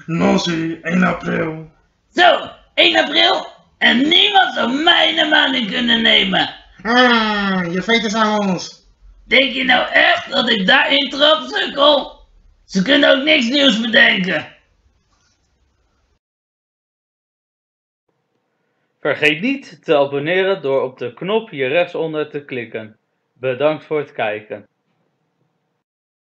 Nosie, 1 april. Zo, 1 april? En niemand zou mij naar maanden kunnen nemen. Je veters aan ons. Denk je nou echt dat ik daarin trap, sukkel? Ze kunnen ook niks nieuws bedenken. Vergeet niet te abonneren door op de knop hier rechtsonder te klikken. Bedankt voor het kijken.